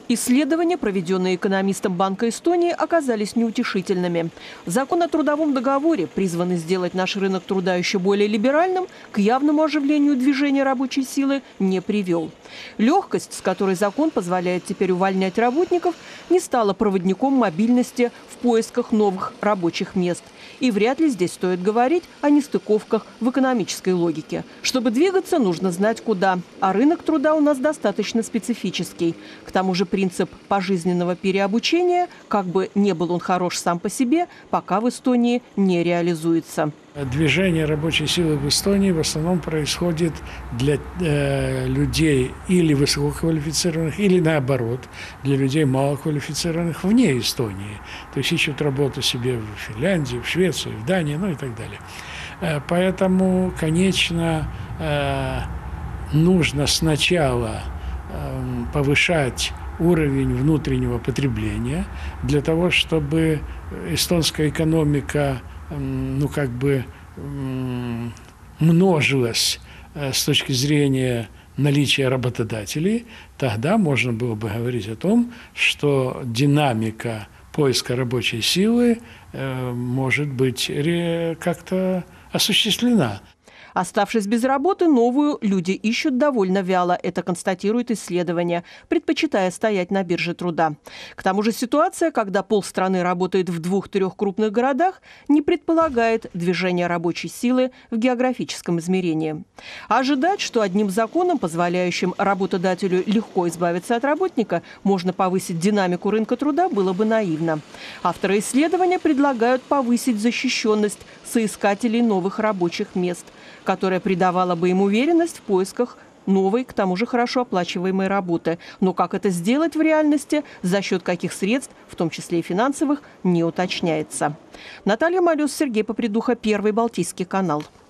Исследования, проведенные экономистом Банка Эстонии, оказались неутешительными. Закон о трудовом договоре, призванный сделать наш рынок труда еще более либеральным, к явному оживлению движения рабочей силы не привел. Легкость, с которой закон позволяет теперь увольнять работников, не стала проводником мобильности в поисках новых рабочих мест. И вряд ли здесь стоит говорить о нестыковках в экономической логике. Чтобы двигаться, нужно знать куда. А рынок труда у нас достаточно специфический. К тому же принцип пожизненного переобучения, как бы не был он хорош сам по себе, пока в Эстонии не реализуется. Движение рабочей силы в Эстонии в основном происходит для людей или высококвалифицированных, или наоборот, для людей малоквалифицированных вне Эстонии. То есть ищут работу себе в Финляндии, в Швеции, в Дании, ну и так далее. Поэтому, конечно, нужно сначала повышать уровень внутреннего потребления для того, чтобы эстонская экономика множилась с точки зрения наличия работодателей, тогда можно было бы говорить о том, что динамика поиска рабочей силы может быть как-то осуществлена. Оставшись без работы, новую люди ищут довольно вяло. Это констатирует исследование, предпочитая стоять на бирже труда. К тому же ситуация, когда полстраны работает в 2-3 крупных городах, не предполагает движения рабочей силы в географическом измерении. Ожидать, что одним законом, позволяющим работодателю легко избавиться от работника, можно повысить динамику рынка труда, было бы наивно. Авторы исследования предлагают повысить защищенность соискателей новых рабочих мест, которая придавала бы им уверенность в поисках новой, к тому же хорошо оплачиваемой работы. Но как это сделать в реальности, за счет каких средств, в том числе и финансовых, не уточняется. Наталья Малюс, Сергей Попридуха, Первый Балтийский канал.